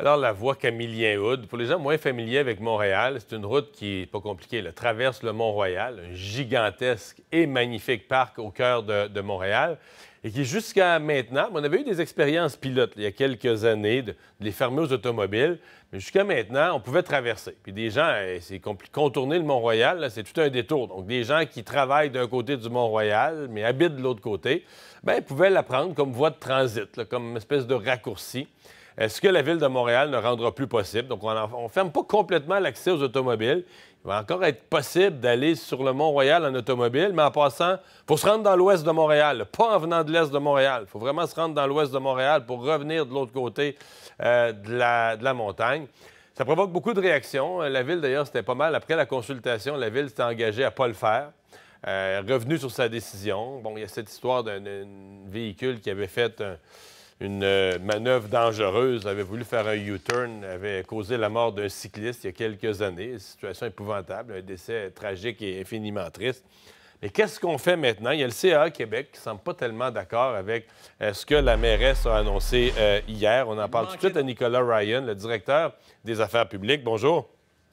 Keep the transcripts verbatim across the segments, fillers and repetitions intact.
Alors, la voie Camillien-Hood, pour les gens moins familiers avec Montréal, c'est une route qui n'est pas compliquée. Elle traverse le Mont-Royal, un gigantesque et magnifique parc au cœur de, de Montréal, et qui, jusqu'à maintenant, on avait eu des expériences pilotes il y a quelques années de, de les fermer aux automobiles, mais jusqu'à maintenant, on pouvait traverser. Puis des gens, c'est compliqué, contourner le Mont-Royal, c'est tout un détour. Donc, des gens qui travaillent d'un côté du Mont-Royal, mais habitent de l'autre côté, bien, pouvaient la prendre comme voie de transit, là, comme une espèce de raccourci. Ce que la Ville de Montréal ne rendra plus possible. Donc, on ne ferme pas complètement l'accès aux automobiles. Il va encore être possible d'aller sur le Mont-Royal en automobile, mais en passant, il faut se rendre dans l'ouest de Montréal, pas en venant de l'est de Montréal. Il faut vraiment se rendre dans l'ouest de Montréal pour revenir de l'autre côté euh, de, la, de la montagne. Ça provoque beaucoup de réactions. La Ville, d'ailleurs, c'était pas mal. Après la consultation, la Ville s'était engagée à ne pas le faire. Euh, revenu sur sa décision. Bon, il y a cette histoire d'un véhicule qui avait fait un... une euh, manœuvre dangereuse, avait voulu faire un U-turn, avait causé la mort d'un cycliste il y a quelques années. Une situation épouvantable, un décès tragique et infiniment triste. Mais qu'est-ce qu'on fait maintenant? Il y a le C A A Québec qui ne semble pas tellement d'accord avec euh, ce que la mairesse a annoncé euh, hier. On en parle tout de suite à Nicolas Ryan, le directeur des affaires publiques. Bonjour.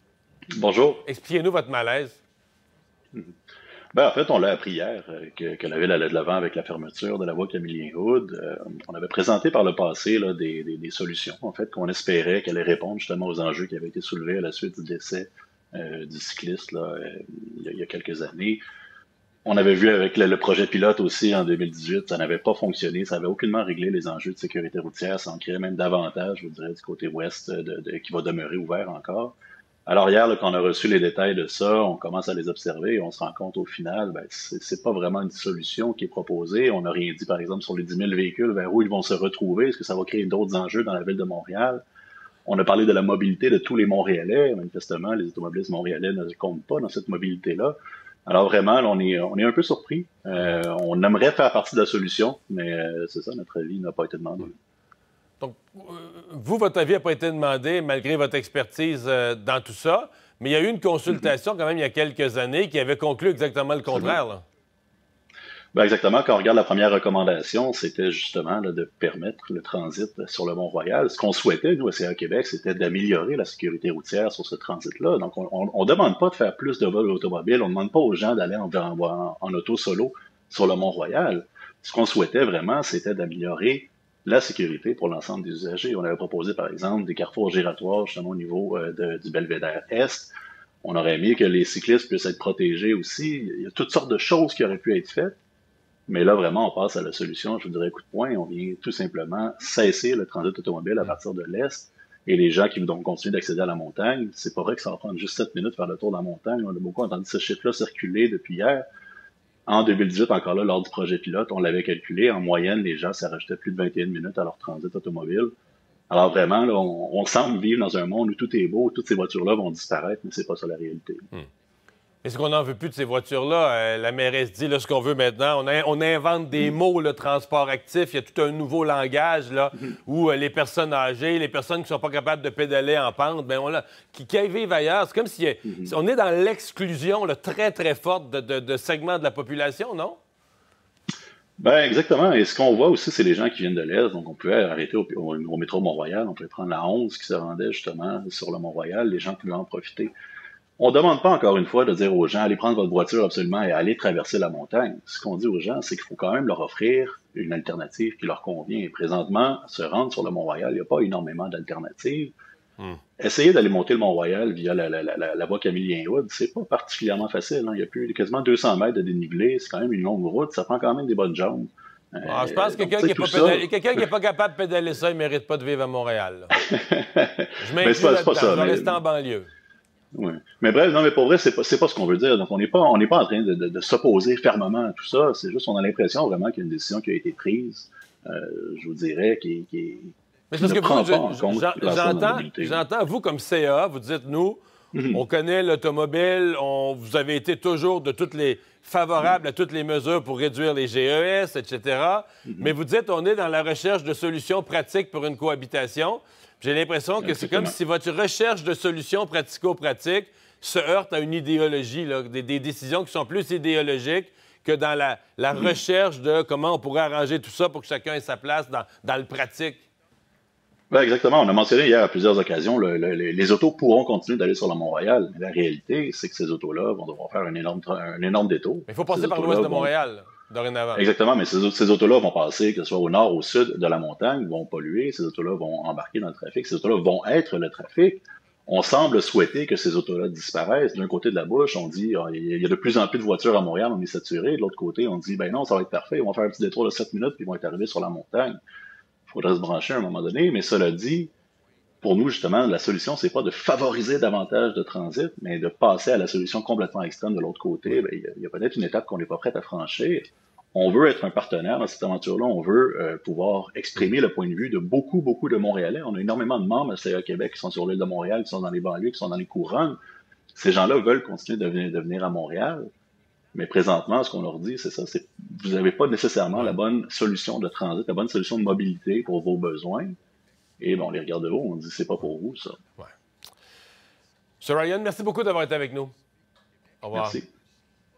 Bonjour. Expliquez-nous votre malaise. Mm-hmm. Ben, en fait, on l'a appris hier euh, que, que la Ville allait de l'avant avec la fermeture de la voie Camillien-Hood. Euh, on avait présenté par le passé là, des, des, des solutions, en fait, qu'on espérait qu'elle allait répondre justement aux enjeux qui avaient été soulevés à la suite du décès euh, du cycliste là, euh, il, y a, il y a quelques années. On avait vu avec le, le projet pilote aussi en deux mille dix-huit, ça n'avait pas fonctionné, ça n'avait aucunement réglé les enjeux de sécurité routière, ça en créait même davantage, je vous dirais, du côté ouest de, de, qui va demeurer ouvert encore. Alors hier, là, quand on a reçu les détails de ça, on commence à les observer et on se rend compte au final, ben, c'est, c'est pas vraiment une solution qui est proposée. On n'a rien dit, par exemple, sur les dix mille véhicules, vers où ils vont se retrouver. Est-ce que ça va créer d'autres enjeux dans la ville de Montréal? On a parlé de la mobilité de tous les Montréalais. Manifestement, les automobilistes montréalais ne comptent pas dans cette mobilité-là. Alors vraiment, là, on est, on est un peu surpris. Euh, on aimerait faire partie de la solution, mais euh, c'est ça, notre avis n'a pas été demandé. Donc, vous, votre avis n'a pas été demandé, malgré votre expertise euh, dans tout ça, mais il y a eu une consultation quand même il y a quelques années qui avait conclu exactement le contraire. Là. Ben exactement. Quand on regarde la première recommandation, c'était justement là, de permettre le transit sur le Mont-Royal. Ce qu'on souhaitait, nous, à C A A Québec, c'était d'améliorer la sécurité routière sur ce transit-là. Donc, on ne demande pas de faire plus de vols automobiles, on ne demande pas aux gens d'aller en, en, en auto solo sur le Mont-Royal. Ce qu'on souhaitait vraiment, c'était d'améliorer la sécurité pour l'ensemble des usagers. On avait proposé, par exemple, des carrefours giratoires justement au niveau euh, de, du Belvédère Est. On aurait aimé que les cyclistes puissent être protégés aussi. Il y a toutes sortes de choses qui auraient pu être faites. Mais là, vraiment, on passe à la solution, je vous dirais, coup de poing. On vient tout simplement cesser le transit automobile à partir de l'Est. Et les gens qui vont continuer d'accéder à la montagne, c'est pas vrai que ça va prendre juste sept minutes de faire le tour de la montagne. On a beaucoup entendu ce chiffre-là circuler depuis hier. En deux mille dix-huit, encore là, lors du projet pilote, on l'avait calculé. En moyenne, les gens, ça rajoutait plus de vingt et une minutes à leur transit automobile. Alors vraiment, là, on, on semble vivre dans un monde où tout est beau, toutes ces voitures-là vont disparaître, mais c'est pas ça la réalité. Hmm. Est-ce qu'on n'en veut plus de ces voitures-là? Euh, la mairesse dit là, ce qu'on veut maintenant. On, a, on invente des mmh. mots, le transport actif. Il y a tout un nouveau langage là, mmh. où euh, les personnes âgées, les personnes qui ne sont pas capables de pédaler en pente, bien, on l'a, qui, qui vivent ailleurs. C'est comme si, mmh. si on est dans l'exclusion là, très, très forte de, de, de segments de la population, non? Ben exactement. Et ce qu'on voit aussi, c'est les gens qui viennent de l'Est. Donc, on pouvait arrêter au, au, au métro Mont-Royal. On pouvait prendre la onze qui se rendait justement sur le Mont-Royal. Les gens pouvaient en profiter. On ne demande pas, encore une fois, de dire aux gens, allez prendre votre voiture absolument et allez traverser la montagne. Ce qu'on dit aux gens, c'est qu'il faut quand même leur offrir une alternative qui leur convient. Et présentement, se rendre sur le Mont-Royal, il n'y a pas énormément d'alternatives. Hmm. Essayer d'aller monter le Mont-Royal via la, la, la, la voie Camillien-Hood, c'est pas particulièrement facile. Hein. Il y a plus quasiment deux cents mètres de dénivelé. C'est quand même une longue route. Ça prend quand même des bonnes jambes. Euh, ah, je pense que quelqu'un qui n'est pas, pas capable de pédaler ça, il ne mérite pas de vivre à Montréal. Je m'inclus là-dedans. Je vais rester en banlieue. Oui. Mais bref, non, mais pour vrai, c'est pas, c'est pas ce qu'on veut dire. Donc, on n'est pas, on n'est pas en train de, de, de s'opposer fermement à tout ça. C'est juste qu'on a l'impression vraiment qu'il y a une décision qui a été prise, euh, je vous dirais, qui, qui, mais qui parce ne que prend vous, pas je, en compte j'entends, j'entends, vous, comme C A A, vous dites, nous, mm-hmm. on connaît l'automobile, on, vous avez été toujours de toutes les favorables mm-hmm. à toutes les mesures pour réduire les G E S, et cetera. Mm-hmm. Mais vous dites, on est dans la recherche de solutions pratiques pour une cohabitation. J'ai l'impression que c'est comme si votre recherche de solutions pratico-pratiques se heurte à une idéologie, là, des, des décisions qui sont plus idéologiques que dans la, la mmh. recherche de comment on pourrait arranger tout ça pour que chacun ait sa place dans, dans le pratique. Ben, exactement. On a mentionné hier à plusieurs occasions, le- le- les, les autos pourront continuer d'aller sur la Mont-Royal. Mais la réalité, c'est que ces autos-là vont devoir faire un énorme, tra- un énorme détour. Mais il faut Ces passer par l'ouest autos-là de vont Montréal, dorénavant. Exactement, mais ces, ces autos-là vont passer, que ce soit au nord ou au sud de la montagne, vont polluer, ces autos-là vont embarquer dans le trafic, ces autos-là vont être le trafic. On semble souhaiter que ces autos-là disparaissent. D'un côté de la bouche, on dit ah, il y a de plus en plus de voitures à Montréal, on est saturé. De l'autre côté, on dit ben non, ça va être parfait, ils vont faire un petit détour de sept minutes, puis ils vont être arrivés sur la montagne. Il faudrait se brancher à un moment donné, mais cela dit, pour nous, justement, la solution, c'est pas de favoriser davantage de transit, mais de passer à la solution complètement extrême de l'autre côté. Oui. Ben, il y a, il y a peut-être une étape qu'on n'est pas prêt à franchir. On veut être un partenaire dans cette aventure-là. On veut euh, pouvoir exprimer le point de vue de beaucoup, beaucoup de Montréalais. On a énormément de membres à C A Québec qui sont sur l'île de Montréal, qui sont dans les banlieues, qui sont dans les couronnes. Ces gens-là veulent continuer de venir, de venir à Montréal. Mais présentement, ce qu'on leur dit, c'est ça, c'est vous n'avez pas nécessairement Ouais. la bonne solution de transit, la bonne solution de mobilité pour vos besoins. Et ben, on les regarde de haut, on dit c'est pas pour vous, ça. Ouais. Monsieur Ryan, merci beaucoup d'avoir été avec nous. Au revoir. Merci.